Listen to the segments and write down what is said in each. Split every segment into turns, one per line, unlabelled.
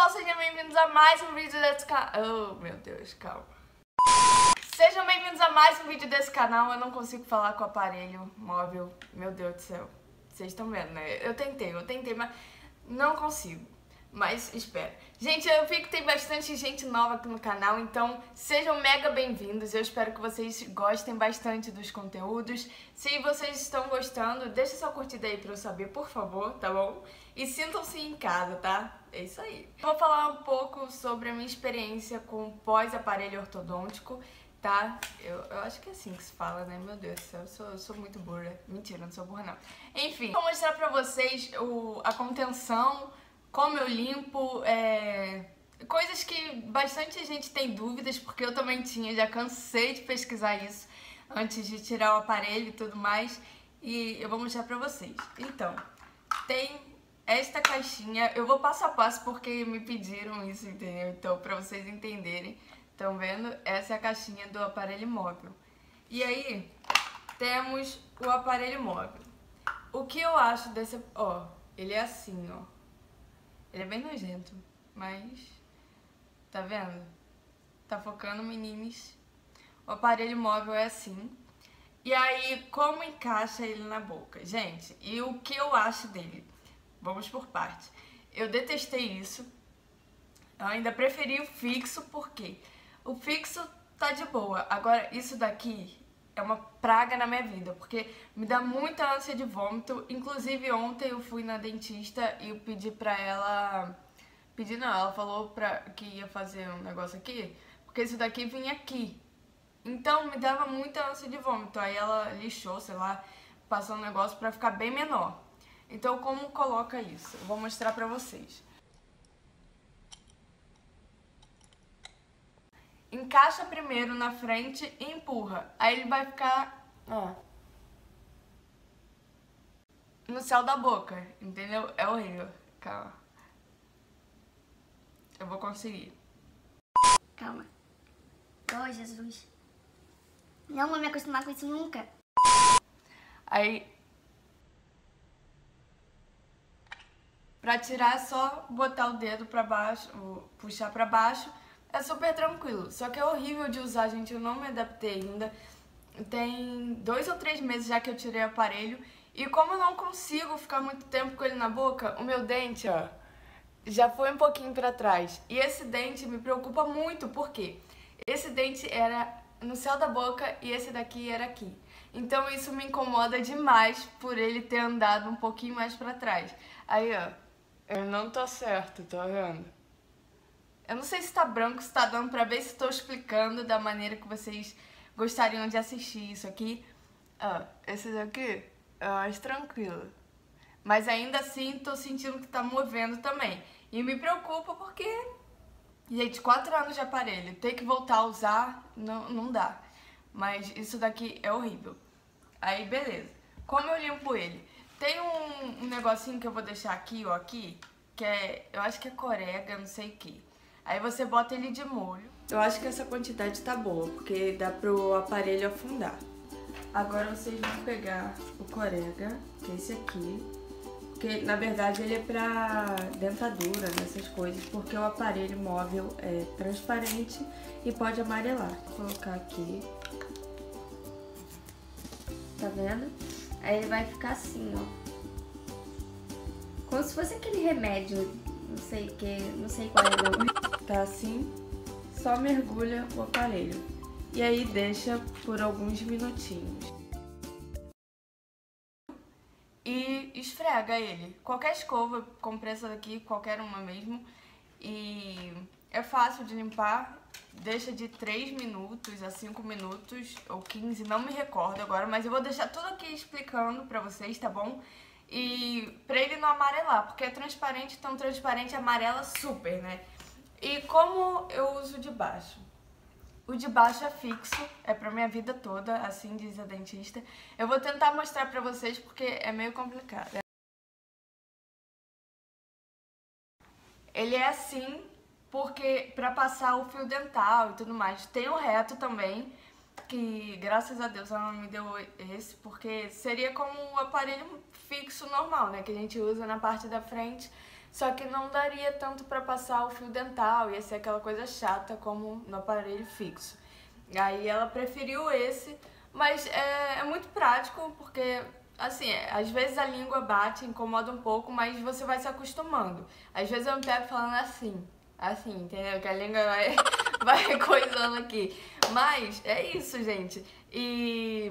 pessoal, sejam bem-vindos a mais um vídeo desse canal. Oh, meu Deus, calma. Sejam bem-vindos a mais um vídeo desse canal. Eu não consigo falar com o aparelho móvel. Meu Deus do céu. Vocês estão vendo, né? Eu tentei, mas não consigo. Mas espera. Gente, eu vi que tem bastante gente nova aqui no canal, então sejam mega bem-vindos. Eu espero que vocês gostem bastante dos conteúdos. Se vocês estão gostando, deixa sua curtida aí pra eu saber, por favor, tá bom? E sintam-se em casa, tá? É isso aí. Vou falar um pouco sobre a minha experiência com pós-aparelho ortodôntico, tá? Eu acho que é assim que se fala, né? Meu Deus do céu, eu sou muito burra. Mentira, não sou burra, não. Enfim, vou mostrar pra vocês a contenção, como eu limpo, coisas que bastante gente tem dúvidas, porque eu também tinha, já cansei de pesquisar isso antes de tirar o aparelho e tudo mais, e eu vou mostrar pra vocês. Então, tem esta caixinha, eu vou passo a passo porque me pediram isso, entendeu? Então, pra vocês entenderem, estão vendo? Essa é a caixinha do aparelho móvel. E aí, temos o aparelho móvel. O que eu acho desse... Ó, ele é assim, ó. Ele é bem nojento, mas... Tá vendo? Tá focando, meninos. O aparelho móvel é assim. E aí, como encaixa ele na boca? Gente, e o que eu acho dele? Vamos por partes. Eu detestei isso. Eu ainda preferi o fixo, porque o fixo tá de boa. Agora, isso daqui é uma praga na minha vida, porque me dá muita ânsia de vômito. Inclusive, ontem eu fui na dentista e eu pedi pra ela... Pedi não, ela falou que ia fazer um negócio aqui, porque isso daqui vinha aqui. Então, me dava muita ânsia de vômito. Aí ela lixou, sei lá, passou um negócio pra ficar bem menor. Então, como coloca isso? Eu vou mostrar pra vocês. Encaixa primeiro na frente e empurra. Aí ele vai ficar, ó, no céu da boca, entendeu? É horrível. Calma. Eu vou conseguir.
Calma. Oh, Jesus. Não vou me acostumar com isso nunca.
Aí, pra tirar é só botar o dedo pra baixo, puxar pra baixo. É super tranquilo, só que é horrível de usar, gente, eu não me adaptei ainda. Tem 2 ou 3 meses já que eu tirei o aparelho, e como eu não consigo ficar muito tempo com ele na boca, o meu dente, ó, já foi um pouquinho pra trás. E esse dente me preocupa muito, porque esse dente era no céu da boca e esse daqui era aqui. Então isso me incomoda demais por ele ter andado um pouquinho mais pra trás. Aí, ó, ele não tá certo, tá vendo? Eu não sei se tá branco, se tá dando pra ver se estou explicando da maneira que vocês gostariam de assistir isso aqui. Ó, esse daqui é mais tranquilo. Mas ainda assim tô sentindo que tá movendo também. E me preocupa porque, gente, 4 anos de aparelho, ter que voltar a usar não dá. Mas isso daqui é horrível. Aí, beleza. Como eu limpo ele? Tem um negocinho que eu vou deixar aqui, ó, aqui, que é, eu acho que é corega, não sei o que. Aí você bota ele de molho. Eu acho que essa quantidade tá boa, porque dá pro aparelho afundar. Agora vocês vão pegar o corega, que é esse aqui. Porque, na verdade, ele é pra dentadura, nessas coisas, porque o aparelho móvel é transparente e pode amarelar. Vou colocar aqui. Tá vendo? Aí ele vai ficar assim, ó. Como se fosse aquele remédio, não sei qual é o nome. Tá assim, só mergulha o aparelho. E aí deixa por alguns minutinhos. E esfrega ele. Qualquer escova, comprei essa daqui, qualquer uma mesmo. E é fácil de limpar. Deixa de 3 minutos a 5 minutos, ou 15, não me recordo agora. Mas eu vou deixar tudo aqui explicando pra vocês, tá bom? E pra ele não amarelar, porque é transparente, então transparente amarela super, né? E como eu uso de baixo? O de baixo é fixo, é pra minha vida toda, assim diz a dentista. Eu vou tentar mostrar pra vocês porque é meio complicado. Ele é assim porque pra passar o fio dental e tudo mais. Tem o reto também, que graças a Deus ela não me deu esse, porque seria como um aparelho fixo normal, né? Que a gente usa na parte da frente. só que não daria tanto pra passar o fio dental, ia ser aquela coisa chata como no aparelho fixo. Aí ela preferiu esse, mas é muito prático porque, assim, às vezes a língua bate, incomoda um pouco, mas você vai se acostumando. Às vezes eu me pego falando assim, entendeu? Que a língua vai coisando aqui. Mas é isso, gente. E,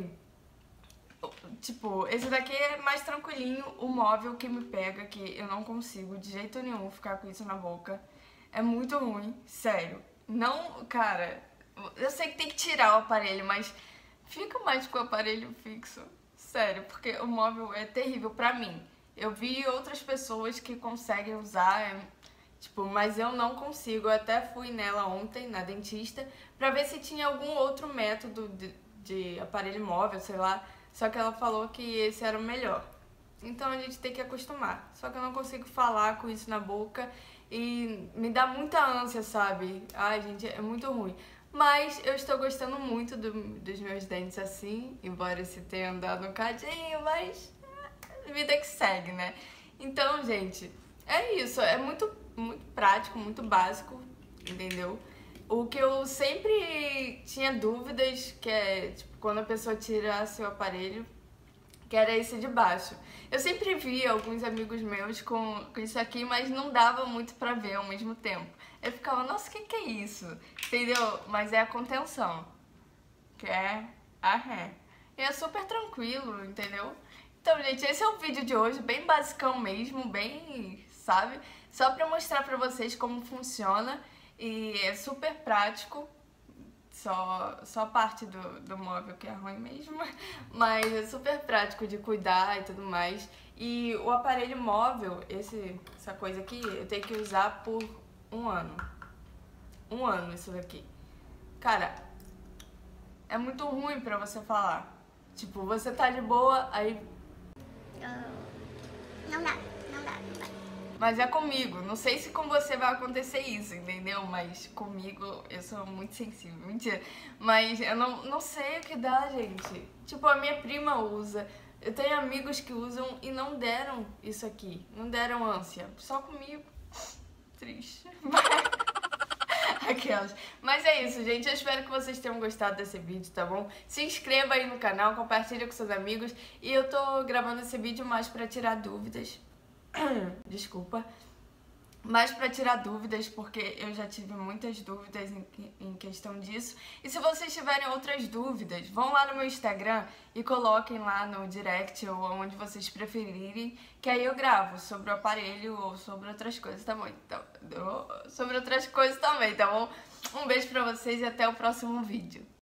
tipo, esse daqui é mais tranquilinho, o móvel que me pega, que eu não consigo de jeito nenhum ficar com isso na boca. É muito ruim, sério. Não, cara, eu sei que tem que tirar o aparelho, mas fica mais com o aparelho fixo. Sério, porque o móvel é terrível pra mim. Eu vi outras pessoas que conseguem usar, tipo, mas eu não consigo. Eu até fui nela ontem, na dentista, pra ver se tinha algum outro método de aparelho móvel, sei lá. Só que ela falou que esse era o melhor. Então a gente tem que acostumar. Só que eu não consigo falar com isso na boca e me dá muita ânsia, sabe? Ai, gente, é muito ruim. Mas eu estou gostando muito dos meus dentes assim, embora esse tenha andado um cadinho, mas vida que segue, né? Então, gente, é isso. É muito prático, muito básico, entendeu? O que eu sempre tinha dúvidas, que é, tipo, quando a pessoa tira seu aparelho, que era esse de baixo. Eu sempre vi alguns amigos meus com isso aqui, mas não dava muito pra ver ao mesmo tempo. Eu ficava, nossa, o que é isso? Entendeu? Mas é a contenção, que é a ré. E é super tranquilo, entendeu? Então, gente, esse é o vídeo de hoje, bem basicão mesmo, bem, sabe? Só pra mostrar pra vocês como funciona e é super prático. Só a parte do móvel que é ruim mesmo, mas é super prático de cuidar e tudo mais. E o aparelho móvel, essa coisa aqui, eu tenho que usar por 1 ano. 1 ano isso daqui. Cara, é muito ruim pra você falar. Tipo, você tá de boa, aí...
Não dá.
Mas é comigo. Não sei se com você vai acontecer isso, entendeu? Mas comigo eu sou muito sensível. Mentira. Mas eu não sei o que dá, gente. Tipo, a minha prima usa. Eu tenho amigos que usam e não deram isso aqui. Não deram ânsia. Só comigo. Triste. Aquelas. Mas é isso, gente. Eu espero que vocês tenham gostado desse vídeo, tá bom? Se inscreva aí no canal, compartilha com seus amigos. E eu tô gravando esse vídeo mais pra tirar dúvidas. Desculpa, mas para tirar dúvidas, porque eu já tive muitas dúvidas em questão disso. E se vocês tiverem outras dúvidas, vão lá no meu Instagram e coloquem lá no direct ou onde vocês preferirem, que aí eu gravo sobre o aparelho ou sobre outras coisas, tá bom? Então, sobre outras coisas também, tá bom? Um beijo pra vocês e até o próximo vídeo.